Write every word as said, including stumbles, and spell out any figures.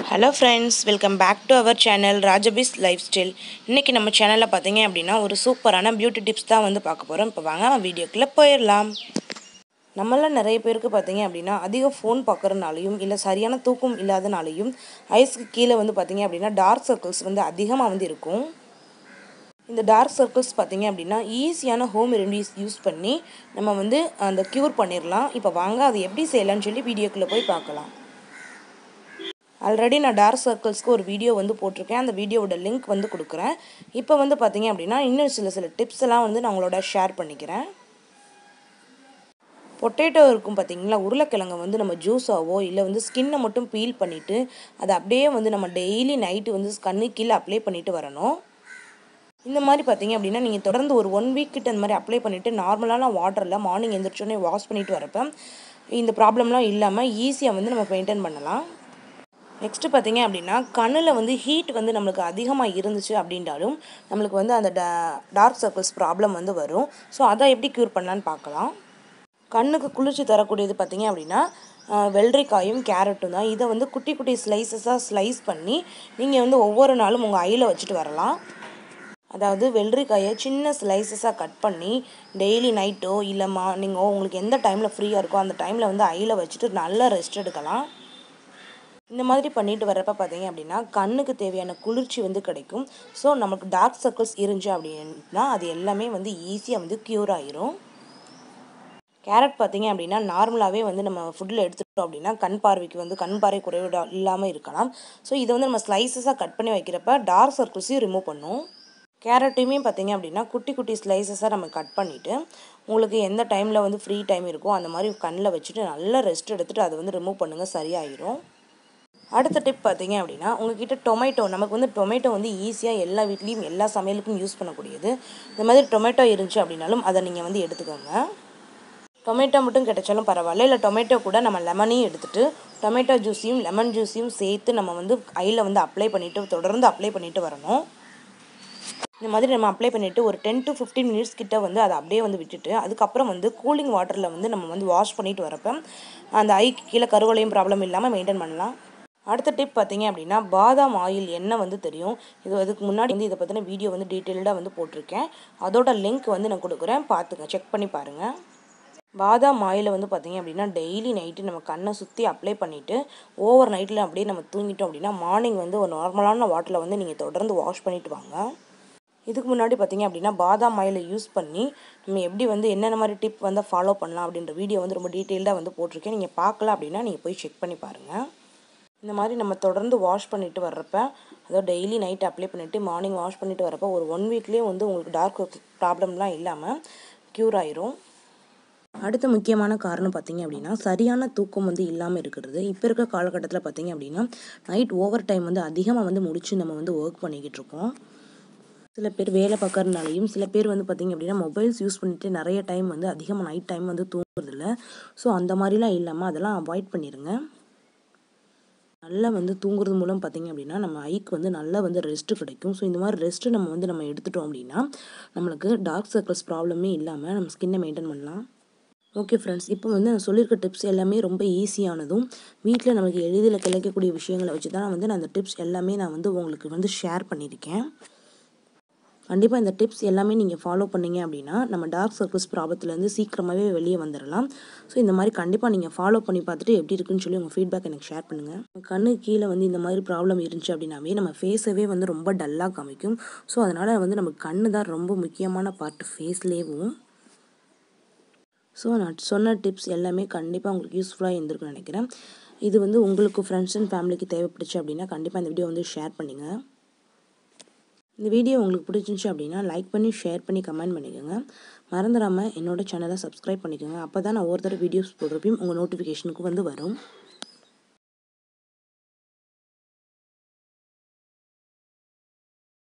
Hello friends, welcome back to our channel Rajabi's Lifestyle. இன்னைக்கு நம்ம சேனல்ல பாத்தீங்க அப்படினா ஒரு சூப்பரான பியூட்டி டிப்ஸ் தான் வந்து பார்க்க போறோம். இப்போ வாங்க வீடியோக்குள்ள போயிரலாம். நம்மள நிறைய பேருக்கு பாத்தீங்க அப்படினா அதிக ஃபோன் பார்க்கறனாலயும் இல்ல சரியான தூக்கம் இல்லாதனாலயும் ஐஸ்க்கு கீழ வந்து பாத்தீங்க அப்படினா டார்க் சர்க்கிள்ஸ் வந்து அதிகமா வந்து இருக்கும். இந்த டார்க் சர்க்கிள்ஸ் பாத்தீங்க அப்படினா ஈஸியான ஹோம் ரெமெடிஸ் யூஸ் பண்ணி நம்ம வந்து அந்த கியூர் பண்ணிரலாம். இப்போ வாங்க அது எப்படி செய்யலாம்னு சொல்லி வீடியோக்குள்ள போய் பார்க்கலாம். ஆல்ரெடி நான் டார்க் சர்க்கிள்ஸ்க்கு ஒரு வீடியோ வந்து போட்டிருக்கேன். அந்த வீடியோவோட லிங்க் வந்து கொடுக்குறேன். இப்போ வந்து பார்த்தீங்க அப்படின்னா இன்னும் சில சில டிப்ஸ் எல்லாம் வந்து நான் உங்களோட ஷேர் பண்ணிக்கிறேன். பொட்டேட்டோ இருக்கும் பார்த்தீங்களா, உருளைக்கிழங்கை வந்து நம்ம ஜூஸாவோ இல்லை வந்து ஸ்கின்னை மட்டும் பீல் பண்ணிவிட்டு அதை அப்படியே வந்து நம்ம டெய்லி நைட்டு வந்து கண்ணு கீழே அப்ளை பண்ணிவிட்டு வரணும். இந்த மாதிரி பார்த்தீங்க அப்படின்னா நீங்கள் தொடர்ந்து ஒரு ஒன் வீக் கிட்ட இந்த மாதிரி அப்ளை பண்ணிவிட்டு நார்மலான வாட்டரில் மார்னிங் எழுந்திரிச்சோடனே வாஷ் பண்ணிவிட்டு வரப்போ இந்த ப்ராப்ளம்லாம் இல்லாமல் ஈஸியாக வந்து நம்ம மெயின்டைன் பண்ணலாம். நெக்ஸ்ட்டு பார்த்தீங்க அப்படின்னா கண்ணில் வந்து ஹீட் வந்து நம்மளுக்கு அதிகமாக இருந்துச்சு அப்படின்றாலும் நம்மளுக்கு வந்து அந்த டா டார்க் சர்க்கிள்ஸ் ப்ராப்ளம் வந்து வரும். ஸோ அதை எப்படி க்யூர் பண்ணலான்னு பார்க்கலாம். கண்ணுக்கு குளிர்ச்சி தரக்கூடியது பார்த்தீங்க அப்படின்னா வெள்ளரிக்காயும் கேரட்டும் தான். இதை வந்து குட்டி குட்டி ஸ்லைசஸாக ஸ்லைஸ் பண்ணி நீங்கள் வந்து ஒவ்வொரு நாளும் உங்கள் ஐயில் வச்சுட்டு வரலாம். அதாவது வெள்ளரிக்காயை சின்ன ஸ்லைசஸாக கட் பண்ணி டெய்லி நைட்டோ இல்லை மார்னிங்கோ உங்களுக்கு எந்த டைமில் ஃப்ரீயாக இருக்கோ அந்த டைமில் வந்து ஐயில் வச்சுட்டு நல்லா ரெஸ்ட் எடுக்கலாம். இந்த மாதிரி பண்ணிட்டு வரப்ப பார்த்தீங்க அப்படின்னா கண்ணுக்கு தேவையான குளிர்ச்சி வந்து கிடைக்கும். ஸோ நமக்கு டார்க் சர்க்கிள்ஸ் இருந்துச்சு அப்படின்னா அது எல்லாமே வந்து ஈஸியாக வந்து க்யூர் ஆயிரும். கேரட் பார்த்தீங்க அப்படின்னா நார்மலாகவே வந்து நம்ம ஃபுட்டில் எடுத்துக்கிட்டோம் அப்படின்னா கண் பார்வைக்கு வந்து கண் பார்வை குறைவு இல்லாமல் இருக்கலாம். ஸோ இதை வந்து நம்ம ஸ்லைசஸாக கட் பண்ணி வைக்கிறப்ப டார்க் சர்க்கிள்ஸையும் ரிமூவ் பண்ணும். கேரட்டையுமே பார்த்தீங்க அப்படின்னா குட்டி குட்டி ஸ்லைசஸாக நம்ம கட் பண்ணிவிட்டு உங்களுக்கு எந்த டைமில் வந்து ஃப்ரீ டைம் இருக்கோ அந்த மாதிரி கண்ணில் வச்சுட்டு நல்லா ரெஸ்ட் எடுத்துகிட்டு அதை வந்து ரிமூவ் பண்ணுங்கள், சரியாயிரும். அடுத்த டிப் பார்த்தீங்க அப்படின்னா உங்ககிட்ட டொமேட்டோ, நமக்கு வந்து டொமேட்டோ வந்து ஈஸியாக எல்லா வீட்லேயும் எல்லா சமையலுக்கும் யூஸ் பண்ணக்கூடியது. இந்த மாதிரி டொமேட்டோ இருந்துச்சு அப்படின்னாலும் அதை நீங்கள் வந்து எடுத்துக்கோங்க. டொமேட்டோ மட்டும் கிடைச்சாலும் பரவாயில்ல, இல்லை டொமேட்டோ கூட நம்ம லெமனையும் எடுத்துகிட்டு டொமேட்டோ ஜூஸையும் லெமன் ஜூஸையும் சேர்த்து நம்ம வந்து ஐயில் வந்து அப்ளை பண்ணிவிட்டு தொடர்ந்து அப்ளை பண்ணிவிட்டு வரணும். இந்த மாதிரி நம்ம அப்ளை பண்ணிவிட்டு ஒரு டென் டு ஃபிஃப்டீன் மினிட்ஸ் கிட்ட வந்து அதை அப்படியே வந்து விட்டுட்டு அதுக்கப்புறம் வந்து கூலிங் வாட்டரில் வந்து நம்ம வந்து வாஷ் பண்ணிவிட்டு வரப்போ அந்த ஐக்கு கீழே கருவளையும் ப்ராப்ளம் இல்லாமல் மெயின்டைன் பண்ணலாம். அடுத்த டிப் பார்த்தீங்க அப்படின்னா பாதாம் ஆயில் எண்ணெய் வந்து தெரியும். இது அதுக்கு முன்னாடி வந்து இதை பற்றின வீடியோ வந்து டீட்டெயில்டாக வந்து போட்டிருக்கேன். அதோட லிங்க் வந்து நான் கொடுக்குறேன், பார்த்துங்க, செக் பண்ணி பாருங்கள். பாதாம் ஆயிலை வந்து பார்த்தீங்க அப்படின்னா டெய்லி நைட்டு நம்ம கண்ணை சுற்றி அப்ளை பண்ணிவிட்டு ஓவர் நைட்டில் அப்படியே நம்ம தூங்கிட்டோம் அப்படின்னா மார்னிங் வந்து ஒரு நார்மலான வாட்டரில் வந்து நீங்கள் தொடர்ந்து வாஷ் பண்ணிவிட்டு வாங்க. இதுக்கு முன்னாடி பார்த்தீங்க அப்படின்னா பாதாம் ஆயிலை யூஸ் பண்ணி நம்ம எப்படி வந்து என்னென்ன மாதிரி டிப் வந்து ஃபாலோ பண்ணலாம் அப்படின்ற வீடியோ வந்து ரொம்ப டீட்டெயில்டாக வந்து போட்டிருக்கேன். நீங்கள் பார்க்கல அப்படின்னா நீங்கள் போய் செக் பண்ணி பாருங்கள். இந்த மாதிரி நம்ம தொடர்ந்து வாஷ் பண்ணிவிட்டு வர்றப்ப அதாவது டெய்லி நைட் அப்ளை பண்ணிவிட்டு மார்னிங் வாஷ் பண்ணிவிட்டு வரப்போ ஒரு ஒன் வீக்லேயே வந்து உங்களுக்கு டார்க் ப்ராப்ளம்லாம் இல்லாமல் க்யூர் ஆயிரும். அடுத்த முக்கியமான காரணம் பார்த்தீங்க அப்படின்னா சரியான தூக்கம் வந்து இல்லாமல் இருக்கிறது. இப்போ இருக்க காலகட்டத்தில் பார்த்தீங்க அப்படின்னா நைட் ஓவர் டைம் வந்து அதிகமாக வந்து முடிச்சு நம்ம வந்து ஒர்க் பண்ணிக்கிட்டு இருக்கோம். சில பேர் வேலை பார்க்கறதுனாலையும் சில பேர் வந்து பார்த்திங்க அப்படின்னா மொபைல்ஸ் யூஸ் பண்ணிவிட்டு நிறைய டைம் வந்து அதிகமாக நைட் டைம் வந்து தூங்குறதில்ல. ஸோ அந்த மாதிரிலாம் இல்லாமல் அதெல்லாம் அவாய்ட் பண்ணிடுங்க. நல்லா வந்து தூங்குறது மூலம் பார்த்திங்க அப்படின்னா நம்ம ஐக்கு வந்து நல்லா வந்து ரெஸ்ட்டு கிடைக்கும். ஸோ இந்த மாதிரி ரெஸ்ட்டு நம்ம வந்து நம்ம எடுத்துட்டோம் அப்படின்னா நம்மளுக்கு டார்க் சர்க்கிள்ஸ் ப்ராப்ளமே இல்லாமல் நம்ம ஸ்கின்னை மெயின்டைன் பண்ணலாம். ஓகே ஃப்ரெண்ட்ஸ், இப்போ வந்து நான் சொல்லியிருக்க டிப்ஸ் எல்லாமே ரொம்ப ஈஸியானதும் வீட்டில் நமக்கு எளிதில் கிடைக்கக்கூடிய விஷயங்களை வச்சு தான் வந்து நான் அந்த டிப்ஸ் எல்லாமே நான் வந்து உங்களுக்கு வந்து ஷேர் பண்ணியிருக்கேன். கண்டிப்பாக இந்த டிப்ஸ் எல்லாமே நீங்கள் ஃபாலோ பண்ணிங்க அப்படின்னா நம்ம டார்க் சர்க்கிள்ஸ் ப்ராப்ளத்துலேருந்து சீக்கிரமாகவே வெளியே வந்துடலாம். ஸோ இந்த மாதிரி கண்டிப்பாக நீங்கள் ஃபாலோ பண்ணி பார்த்துட்டு எப்படி இருக்குன்னு சொல்லி உங்கள் ஃபீட்பேக் எனக்கு ஷேர் பண்ணுங்கள். கண்ணு கீழே வந்து இந்த மாதிரி ப்ராப்ளம் இருந்துச்சு அப்படின்னாவே நம்ம ஃபேஸவே வந்து ரொம்ப டல்லாக காமிக்கும். ஸோ அதனால் வந்து நமக்கு கண்ணு தான் ரொம்ப முக்கியமான பார்ட் ஃபேஸ்லேயும். ஸோ நான் சொன்ன டிப்ஸ் எல்லாமே கண்டிப்பாக உங்களுக்கு யூஸ்ஃபுல்லாக இருந்திருக்குன்னு நினைக்கிறேன். இது வந்து உங்களுக்கு ஃப்ரெண்ட்ஸ் அண்ட் ஃபேமிலிக்கு தேவைப்படுச்சு அப்படின்னா கண்டிப்பாக இந்த வீடியோ வந்து ஷேர் பண்ணுங்கள். இந்த வீடியோ உங்களுக்கு பிடிச்சிருந்துச்சு அப்படின்னா லைக் பண்ணி ஷேர் பண்ணி கமெண்ட் பண்ணிக்கோங்க. மறந்துடாமல் என்னோட சேனலை சப்ஸ்கிரைப் பண்ணிக்கோங்க. அப்போ தான் நான் ஒவ்வொரு தடவை வீடியோஸ் போடுறப்பையும் உங்கள் நோட்டிஃபிகேஷனுக்கு வந்து வரும்.